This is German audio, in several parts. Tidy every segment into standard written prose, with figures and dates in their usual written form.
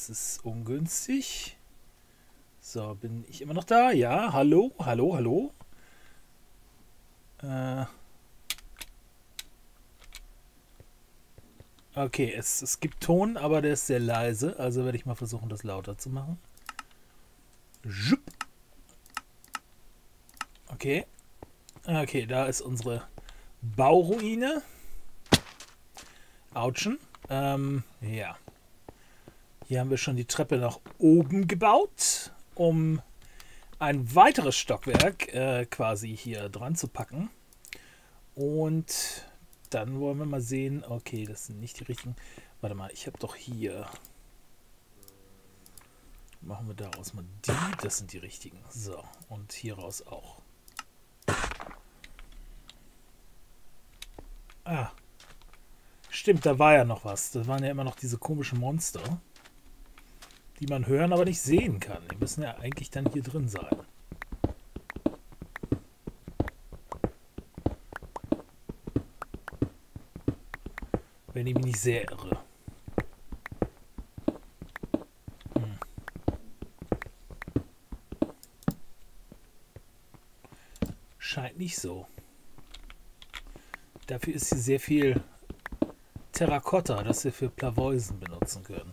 das ist ungünstig. So, bin ich immer noch da? Ja, hallo, hallo, hallo. Okay, es gibt Ton, aber der ist sehr leise. Also werde ich mal versuchen, das lauter zu machen. Jupp. Okay. Okay, da ist unsere Bauruine. Autschen. Ja. Hier haben wir schon die Treppe nach oben gebaut, um ein weiteres Stockwerk quasi hier dran zu packen. Und dann wollen wir mal sehen. Okay, das sind nicht die richtigen. Warte mal, ich habe doch hier. Machen wir daraus mal die. Das sind die richtigen. So, und hier raus auch. Ah, stimmt, da war ja noch was. Das waren ja immer noch diese komischen Monster, die man hören, aber nicht sehen kann. Die müssen ja eigentlich dann hier drin sein. Wenn ich mich nicht sehr irre. Scheint nicht so. Dafür ist hier sehr viel Terrakotta, das wir für Plavoisen benutzen können.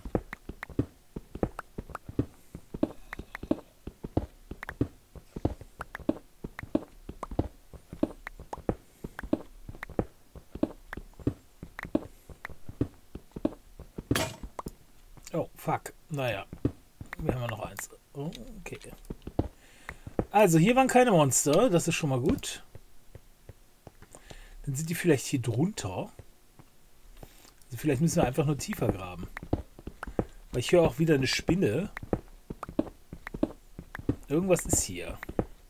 Oh, fuck. Naja, wir haben ja noch eins. Oh, okay. Also, hier waren keine Monster. Das ist schon mal gut. Dann sind die vielleicht hier drunter. Also vielleicht müssen wir einfach nur tiefer graben. Weil ich höre auch wieder eine Spinne. Irgendwas ist hier.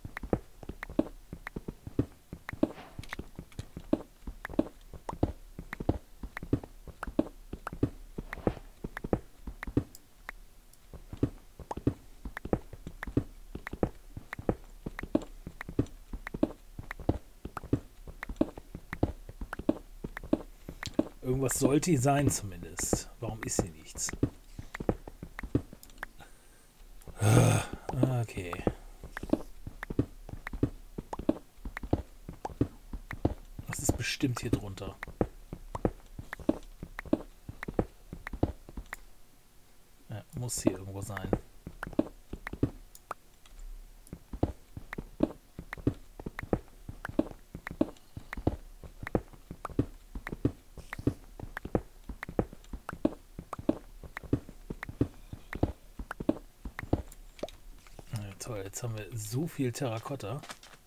Irgendwas sollte hier sein zumindest. Warum ist hier nichts? Okay. Das ist bestimmt hier drunter. Ja, muss hier irgendwo sein. Ja, toll, jetzt haben wir so viel Terrakotta.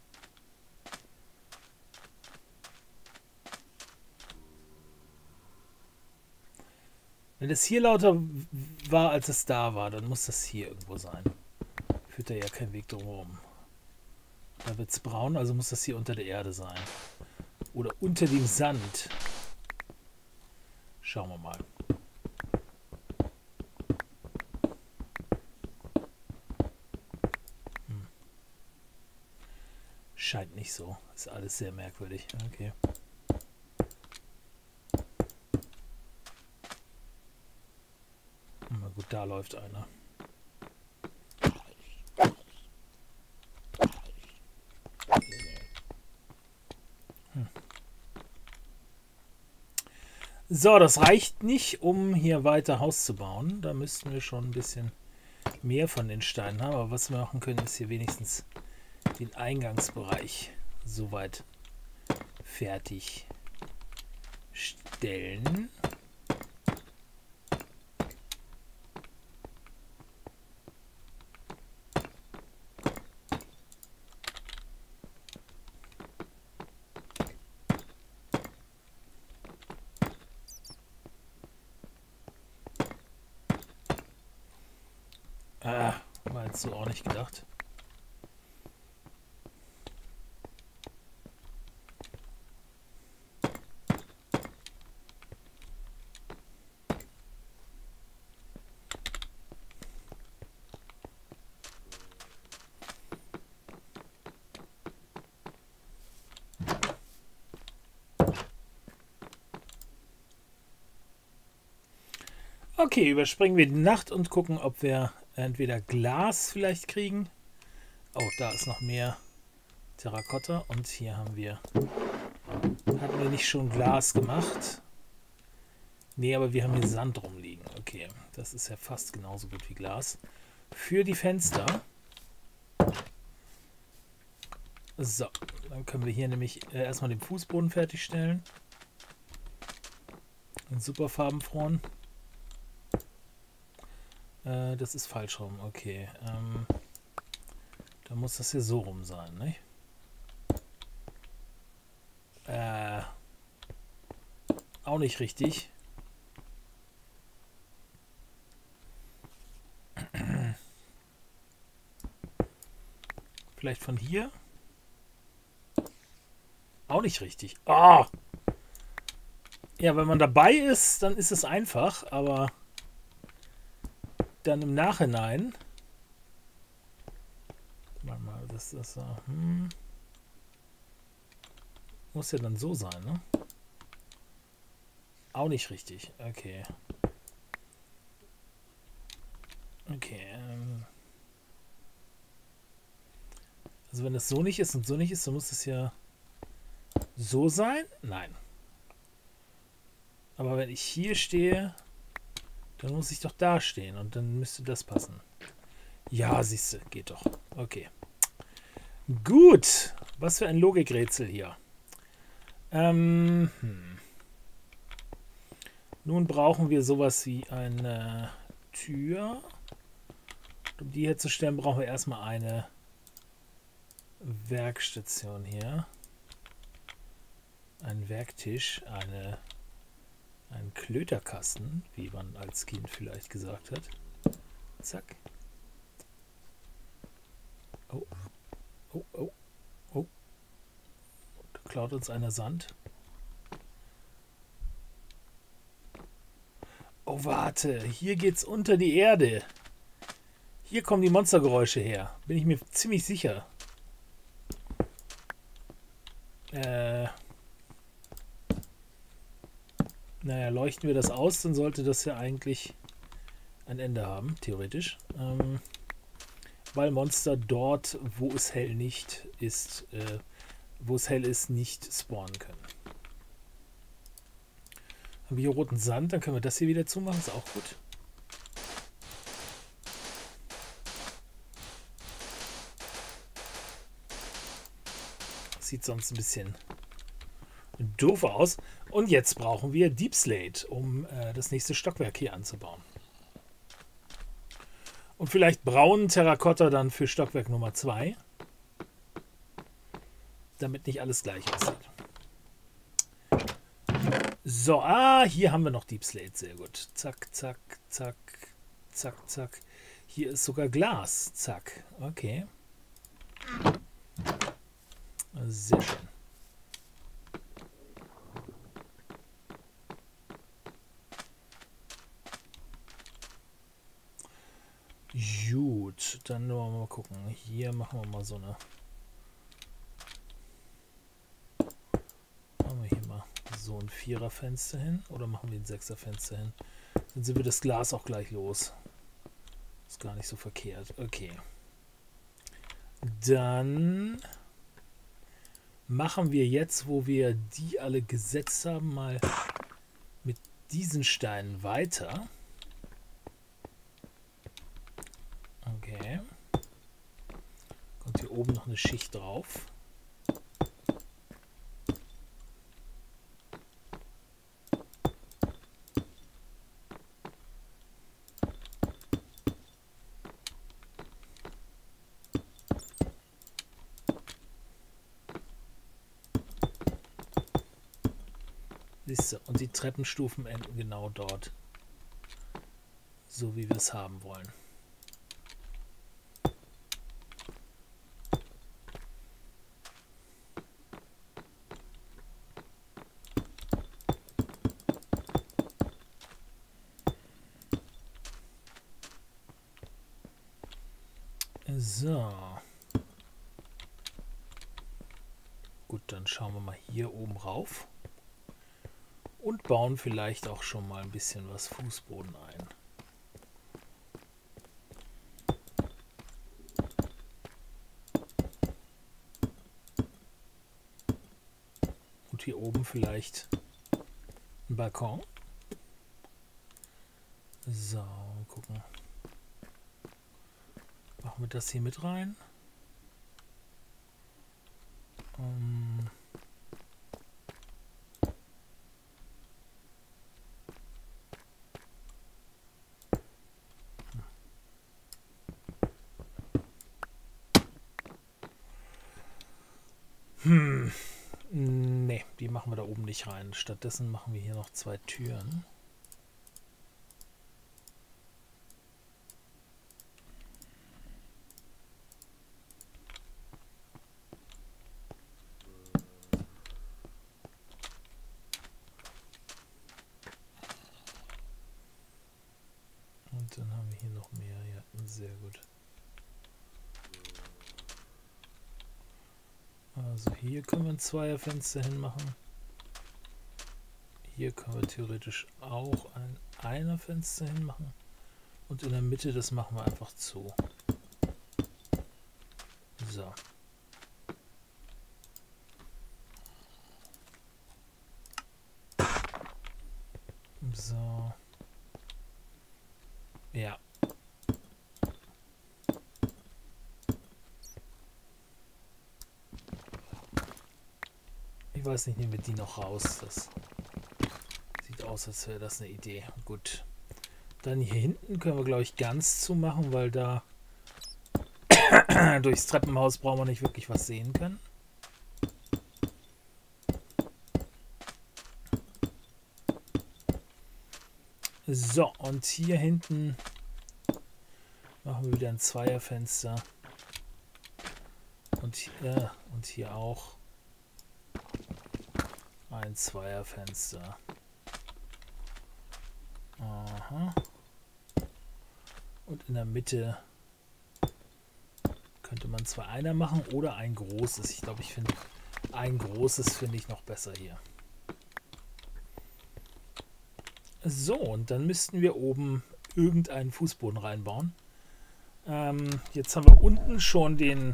Wenn es hier lauter war, als es da war, dann muss das hier irgendwo sein. Führt da ja kein Weg drumherum. Da wird es braun, also muss das hier unter der Erde sein. Oder unter dem Sand. Schauen wir mal. Scheint nicht so. Ist alles sehr merkwürdig. Okay. Na gut, da läuft einer. So, das reicht nicht, um hier weiter Haus zu bauen. Da müssten wir schon ein bisschen mehr von den Steinen haben. Aber was wir machen können, ist hier wenigstens den Eingangsbereich soweit fertigstellen. War jetzt so auch nicht gedacht. Okay, überspringen wir die Nacht und gucken, ob wir entweder Glas vielleicht kriegen. Oh, da ist noch mehr Terrakotta. Und hier haben wir... Hatten wir nicht schon Glas gemacht? Nee, aber wir haben hier Sand rumliegen. Okay, das ist ja fast genauso gut wie Glas. Für die Fenster. So, dann können wir hier nämlich erstmal den Fußboden fertigstellen. Den super farbenfrohen. Das ist falsch rum, okay. Dann muss das hier so rum sein, ne? Auch nicht richtig. Vielleicht von hier? Auch nicht richtig. Oh! Ja, wenn man dabei ist, dann ist es einfach, aber dann im Nachhinein... Warte mal, das ist... Muss ja dann so sein, ne? Auch nicht richtig. Okay. Okay. Also wenn das so nicht ist und so nicht ist, dann muss es ja so sein? Nein. Aber wenn ich hier stehe, dann muss ich doch da stehen und dann müsste das passen. Ja, siehst du, geht doch. Okay. Gut. Was für ein Logikrätsel hier. Nun brauchen wir sowas wie eine Tür. Um die herzustellen, brauchen wir erstmal eine Werkstation hier. Einen Werktisch, einen Klöterkasten, wie man als Kind vielleicht gesagt hat. Zack. Oh. Oh, oh, oh. Da klaut uns einer Sand. Oh, warte. Hier geht's unter die Erde. Hier kommen die Monstergeräusche her. Bin ich mir ziemlich sicher. Naja, leuchten wir das aus, dann sollte das ja eigentlich ein Ende haben, theoretisch. Weil Monster dort, wo es hell nicht ist, wo es hell ist, nicht spawnen können. Haben wir hier roten Sand, dann können wir das hier wieder zumachen, ist auch gut. Sieht sonst ein bisschen doof aus. Und jetzt brauchen wir Deep Slate, um das nächste Stockwerk hier anzubauen. Und vielleicht braunen Terrakotta dann für Stockwerk Nummer 2. Damit nicht alles gleich aussieht. So, hier haben wir noch Deep Slate. Sehr gut. Zack, zack, zack, zack, zack. Hier ist sogar Glas. Zack. Okay. Sehr schön. Gut, dann wollen wir mal gucken. Hier machen wir mal so eine... Machen wir hier mal so ein 4er-Fenster hin. Oder machen wir ein 6er-Fenster hin. Dann sind wir das Glas auch gleich los. Ist gar nicht so verkehrt. Okay. Dann machen wir jetzt, wo wir die alle gesetzt haben, mal mit diesen Steinen weiter. Okay. Kommt hier oben noch eine Schicht drauf. Und die Treppenstufen enden genau dort. So wie wir es haben wollen. So. Gut, dann schauen wir mal hier oben rauf. Und bauen vielleicht auch schon mal ein bisschen was Fußboden ein. Und hier oben vielleicht ein Balkon. So, gucken. Machen wir das hier mit rein. Ne, die machen wir da oben nicht rein. Stattdessen machen wir hier noch 2 Türen. Und dann haben wir hier noch mehr. Ja, sehr gut. Also hier können wir ein Zweierfenster hinmachen. Hier können wir theoretisch auch ein Einerfenster hinmachen. Und in der Mitte, das machen wir einfach zu. So. So. Ja. Ich weiß nicht, nehmen wir die noch raus. Das sieht aus, als wäre das eine Idee. Gut. Dann hier hinten können wir, glaube ich, ganz zumachen, weil da durchs Treppenhaus brauchen wir nicht wirklich was sehen können. So, und hier hinten machen wir wieder ein Zweierfenster. Und hier auch ein Zweierfenster. Aha. Und in der Mitte könnte man zwar einer machen oder ein großes. Ich glaube, ich finde ein großes finde ich noch besser hier. So, und dann müssten wir oben irgendeinen Fußboden reinbauen. Jetzt haben wir unten schon den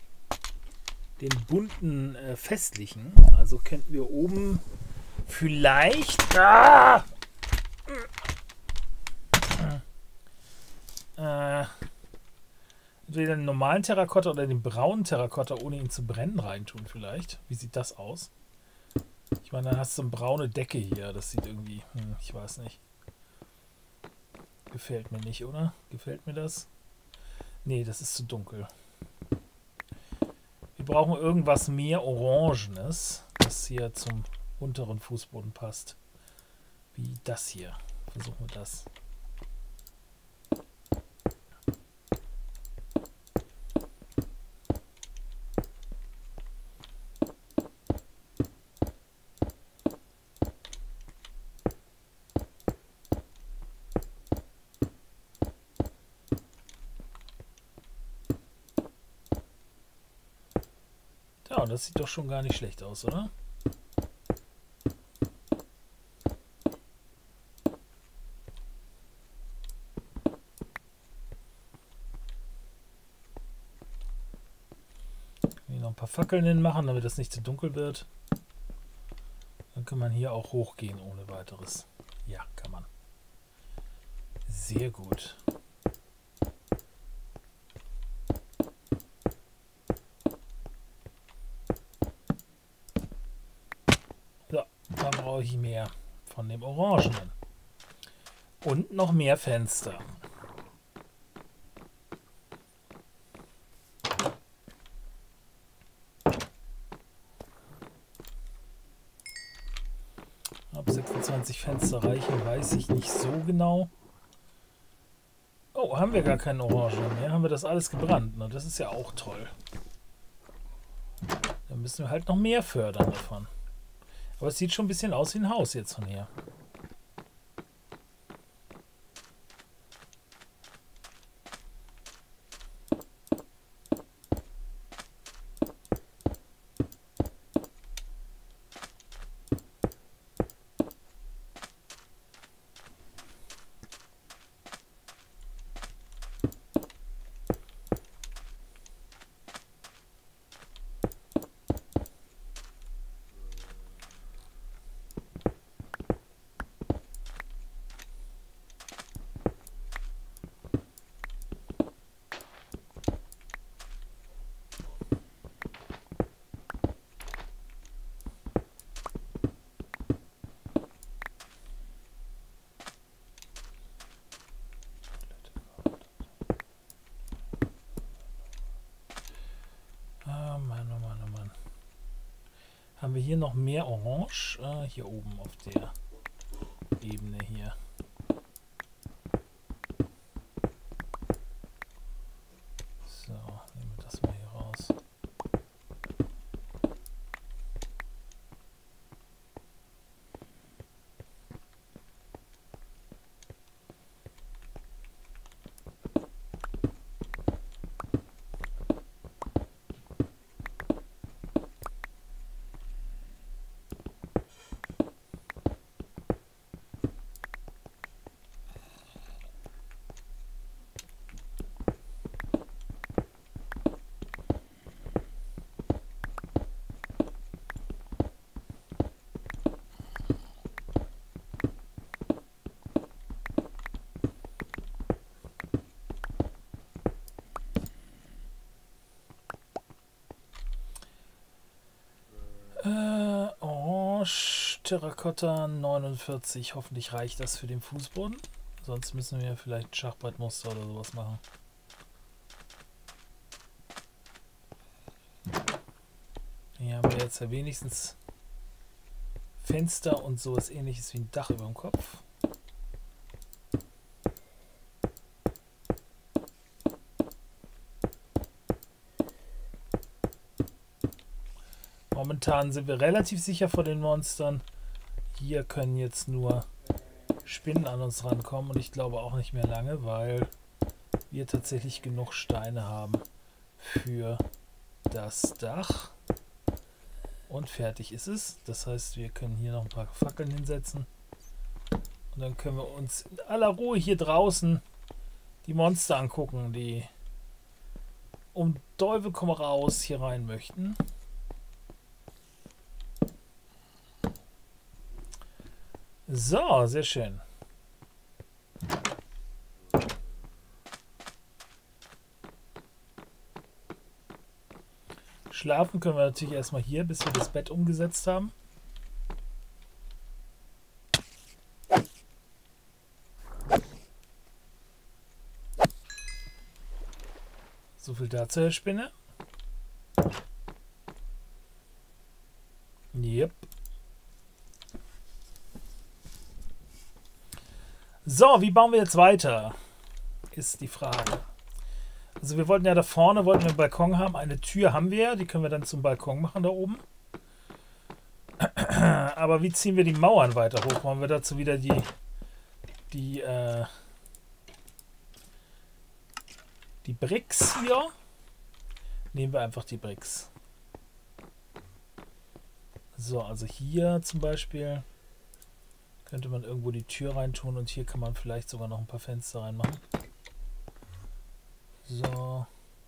bunten festlichen. Also könnten wir oben vielleicht entweder den normalen Terrakotta oder den braunen Terrakotta, ohne ihn zu brennen, reintun vielleicht. Wie sieht das aus? Ich meine, dann hast du eine braune Decke hier. Das sieht irgendwie, ich weiß nicht. Gefällt mir nicht, oder? Gefällt mir das? Nee, das ist zu dunkel. Wir brauchen irgendwas mehr Orangenes, das hier zum unteren Fußboden passt. Wie das hier. Versuchen wir das. Ja, das sieht doch schon gar nicht schlecht aus, oder? Hier noch ein paar Fackeln hinmachen, damit das nicht zu dunkel wird. Dann kann man hier auch hochgehen ohne weiteres. Ja, kann man. Sehr gut. So, dann brauche ich mehr von dem Orangenen. Und noch mehr Fenster. Ob 26 Fenster reichen, weiß ich nicht so genau. Oh, haben wir gar keinen Orangen mehr? Haben wir das alles gebrannt? Na, das ist ja auch toll. Dann müssen wir halt noch mehr fördern davon. Aber es sieht schon ein bisschen aus wie ein Haus jetzt von hier. Haben wir hier noch mehr Orange? Hier oben auf der Ebene hier. So, nehmen wir das mal hier raus. Orange, Terrakotta 49. Hoffentlich reicht das für den Fußboden. Sonst müssen wir vielleicht Schachbrettmuster oder sowas machen. Hier haben wir jetzt ja wenigstens Fenster und sowas ähnliches wie ein Dach über dem Kopf. Momentan sind wir relativ sicher vor den Monstern. Hier können jetzt nur Spinnen an uns rankommen und ich glaube auch nicht mehr lange, weil wir tatsächlich genug Steine haben für das Dach. Und fertig ist es. Das heißt, wir können hier noch ein paar Fackeln hinsetzen. Und dann können wir uns in aller Ruhe hier draußen die Monster angucken, die um Teufel komm raus hier rein möchten. So, sehr schön. Schlafen können wir natürlich erstmal hier, bis wir das Bett umgesetzt haben. So viel dazu, Herr Spinne. Yep. So, wie bauen wir jetzt weiter? Ist die Frage. Also wir wollten ja da vorne, wollten wir einen Balkon haben. Eine Tür haben wir, die können wir dann zum Balkon machen da oben. Aber wie ziehen wir die Mauern weiter hoch? Wollen wir dazu wieder die Bricks hier? Nehmen wir einfach die Bricks. So, also hier zum Beispiel könnte man irgendwo die Tür reintun und hier kann man vielleicht sogar noch ein paar Fenster reinmachen. So.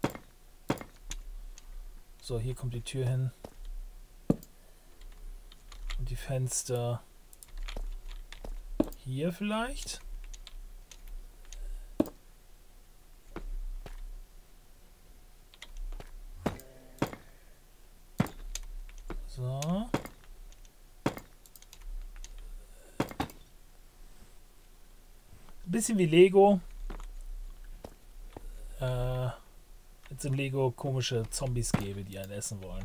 So, hier kommt die Tür hin. Und die Fenster hier vielleicht. So. Ein bisschen wie Lego. Jetzt in Lego komische Zombies gäbe, die einen essen wollen.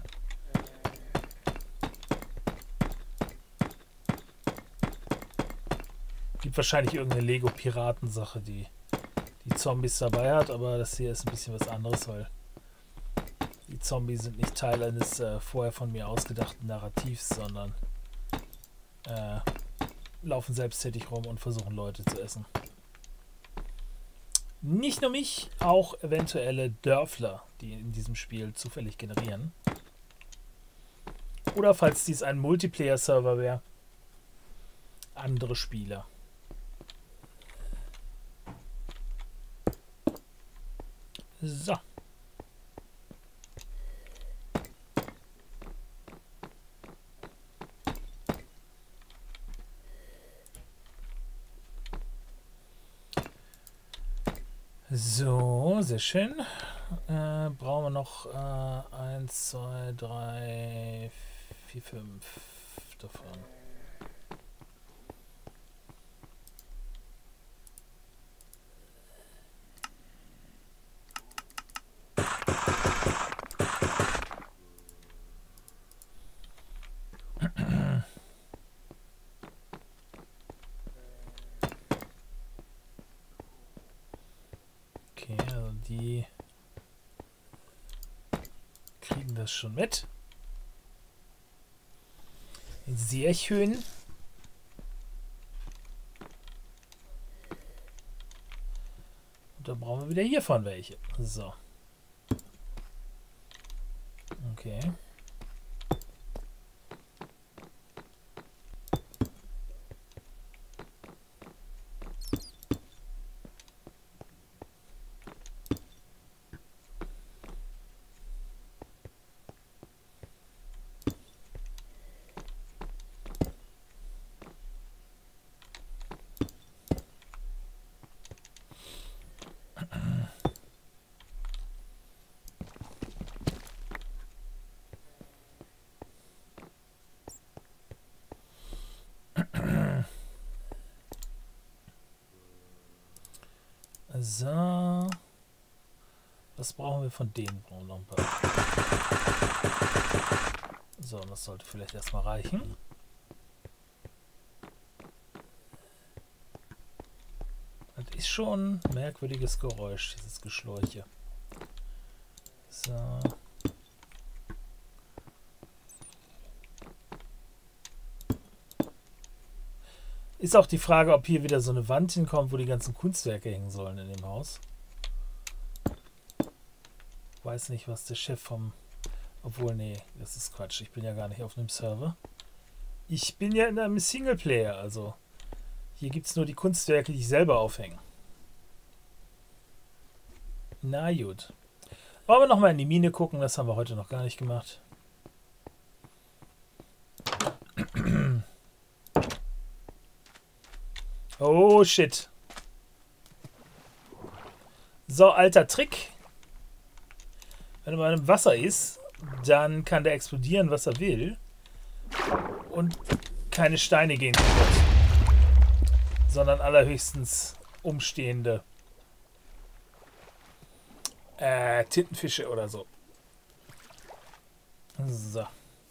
Gibt wahrscheinlich irgendeine Lego-Piraten-Sache, die Zombies dabei hat, aber das hier ist ein bisschen was anderes, weil die Zombies sind nicht Teil eines vorher von mir ausgedachten Narrativs, sondern laufen selbsttätig rum und versuchen Leute zu essen. Nicht nur mich, auch eventuelle Dörfler, die in diesem Spiel zufällig generieren. Oder falls dies ein Multiplayer-Server wäre, andere Spieler. So. So, sehr schön. Brauchen wir noch 1, 2, 3, 4, 5 davon. Okay, also die kriegen das schon mit. Sehr schön. Und dann brauchen wir wieder hiervon welche. So. Okay. So. Was brauchen wir von denen? Brauchen wir noch ein paar. So, das sollte vielleicht erstmal reichen. Das ist schon ein merkwürdiges Geräusch, dieses Geschläuche. So. Ist auch die Frage, ob hier wieder so eine Wand hinkommt, wo die ganzen Kunstwerke hängen sollen in dem Haus. Weiß nicht, was der Chef vom... Obwohl, nee, das ist Quatsch. Ich bin ja gar nicht auf einem Server. Ich bin ja in einem Singleplayer, also hier gibt es nur die Kunstwerke, die ich selber aufhänge. Na gut. Wollen wir nochmal in die Mine gucken? Das haben wir heute noch gar nicht gemacht. Oh, shit. So, alter Trick. Wenn man im Wasser ist, dann kann der explodieren, was er will. Und keine Steine gehen kaputt. Sondern allerhöchstens umstehende Tintenfische oder so. So.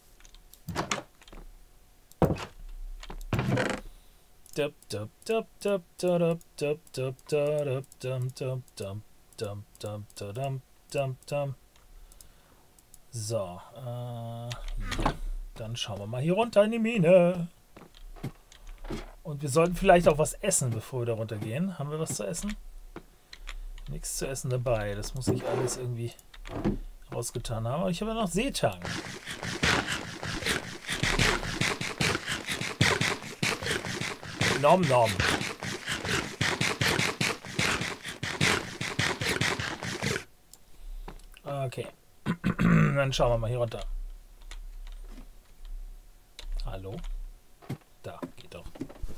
So, ja. Dann schauen wir mal hier runter in die Mine. Und wir sollten vielleicht auch was essen, bevor wir da runter gehen. Haben wir was zu essen? Nichts zu essen dabei. Das muss ich alles irgendwie rausgetan haben. Aber ich habe ja noch Seetang. Nom nom. Okay. Dann schauen wir mal hier runter. Hallo? Da, geht doch.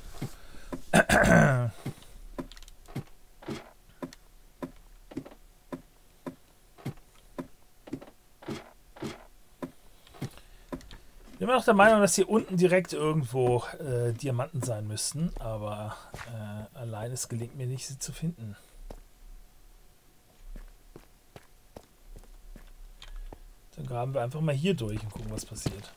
Ich bin auch der Meinung, dass hier unten direkt irgendwo Diamanten sein müssten, aber allein es gelingt mir nicht, sie zu finden. Dann graben wir einfach mal hier durch und gucken, was passiert.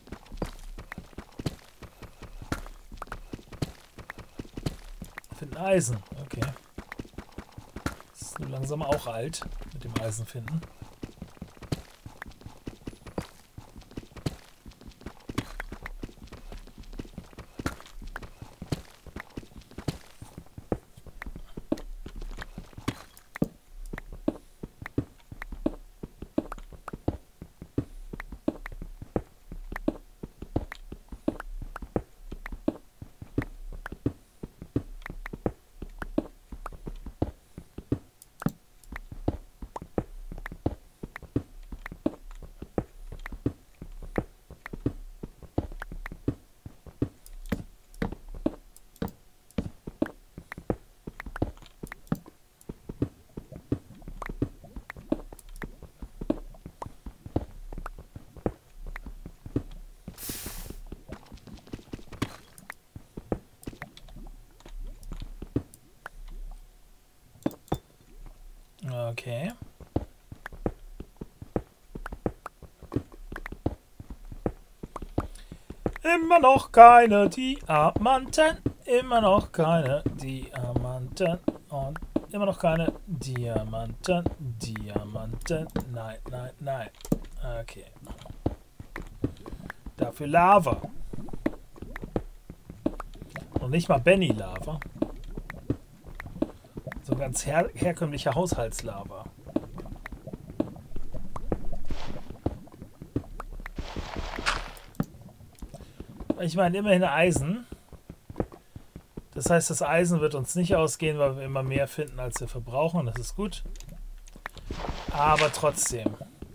Finden Eisen, okay. Das ist nur langsam auch alt mit dem Eisen finden. Okay. Immer noch keine Diamanten. Immer noch keine Diamanten. Und immer noch keine Diamanten, Diamanten. Nein, nein, nein. Okay. Dafür Lava. Und nicht mal Benny-Lava. So ganz herkömmlicher Haushaltslava. Ich meine, immerhin Eisen. Das heißt, das Eisen wird uns nicht ausgehen, weil wir immer mehr finden, als wir verbrauchen. Das ist gut. Aber trotzdem.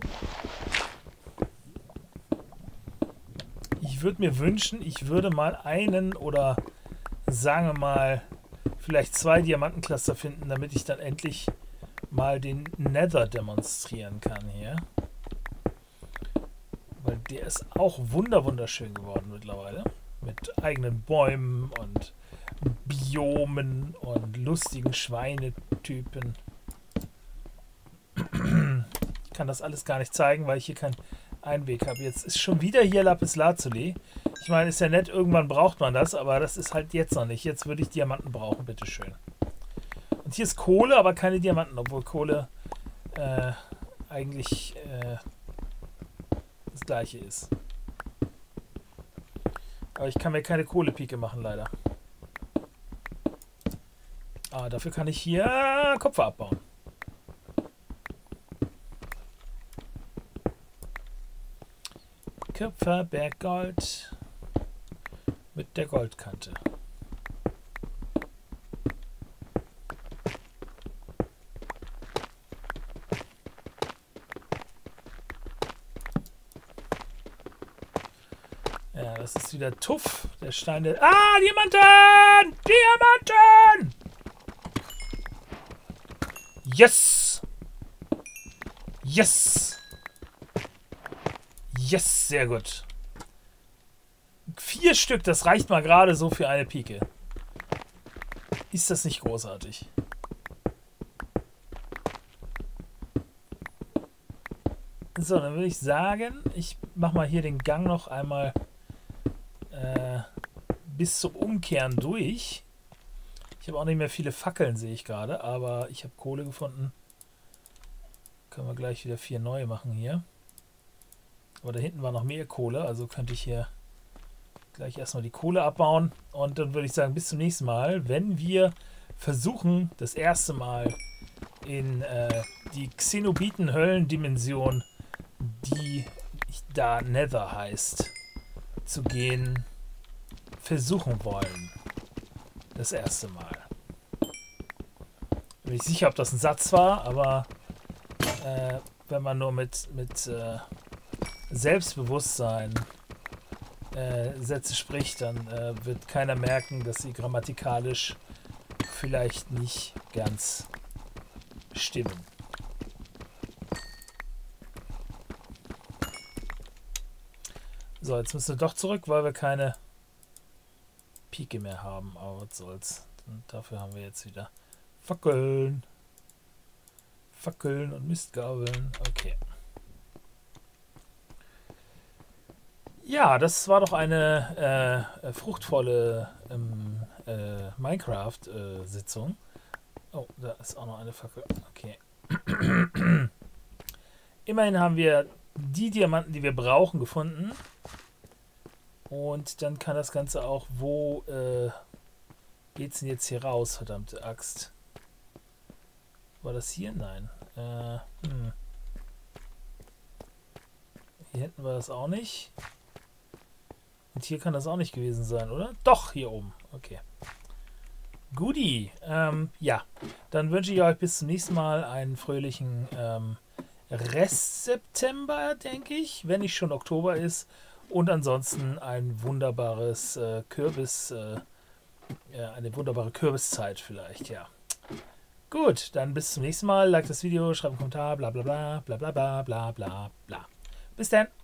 Ich würde mir wünschen, ich würde mal einen oder sagen wir mal vielleicht 2 Diamantencluster finden, damit ich dann endlich mal den Nether demonstrieren kann hier. Weil der ist auch wunderschön geworden mittlerweile. Mit eigenen Bäumen und Biomen und lustigen Schweinetypen. Ich kann das alles gar nicht zeigen, weil ich hier keinen Einweg habe. Jetzt ist schon wieder hier Lapis Lazuli. Ich meine, ist ja nett, irgendwann braucht man das, aber das ist halt jetzt noch nicht. Jetzt würde ich Diamanten brauchen, bitteschön. Und hier ist Kohle, aber keine Diamanten, obwohl Kohle eigentlich das gleiche ist. Aber ich kann mir keine Kohlepike machen, leider. Ah, dafür kann ich hier Kupfer abbauen. Kupfer, Berggold mit der Goldkante. Ja, das ist wieder Tuff, der Stein der... Ah, Diamanten! Diamanten! Yes! Yes! Yes, sehr gut. 4 Stück, das reicht mal gerade so für eine Pike. Ist das nicht großartig? So, dann würde ich sagen, ich mache mal hier den Gang noch einmal bis zum Umkehren durch. Ich habe auch nicht mehr viele Fackeln, sehe ich gerade, aber ich habe Kohle gefunden. Können wir gleich wieder 4 neue machen hier. Aber da hinten war noch mehr Kohle, also könnte ich hier gleich erstmal die Kohle abbauen. Und dann würde ich sagen, bis zum nächsten Mal, wenn wir versuchen, das erste Mal in die Xenobiten-Höllendimension, die da Nether heißt, zu gehen, versuchen wollen. Das erste Mal. Bin ich sicher, ob das ein Satz war, aber wenn man nur mit Selbstbewusstsein Sätze spricht, dann wird keiner merken, dass sie grammatikalisch vielleicht nicht ganz stimmen. So, jetzt müssen wir doch zurück, weil wir keine Pike mehr haben, aber was soll's. Und dafür haben wir jetzt wieder Fackeln. Fackeln und Mistgabeln. Okay. Ja, das war doch eine fruchtvolle Minecraft-Sitzung. Oh, da ist auch noch eine Fackel. Okay. Immerhin haben wir die Diamanten, die wir brauchen, gefunden. Und dann kann das Ganze auch... Wo geht's denn jetzt hier raus? Verdammte Axt. War das hier? Nein. Hier hinten war das auch nicht. Und hier kann das auch nicht gewesen sein, oder? Doch, hier oben. Okay. Guti. Ja, dann wünsche ich euch bis zum nächsten Mal einen fröhlichen Rest September, denke ich, wenn nicht schon Oktober ist. Und ansonsten ein wunderbares eine wunderbare Kürbiszeit vielleicht, ja. Gut, dann bis zum nächsten Mal. Like das Video, schreibt einen Kommentar, bla bla bla, bla bla bla bla bla bla. Bis dann.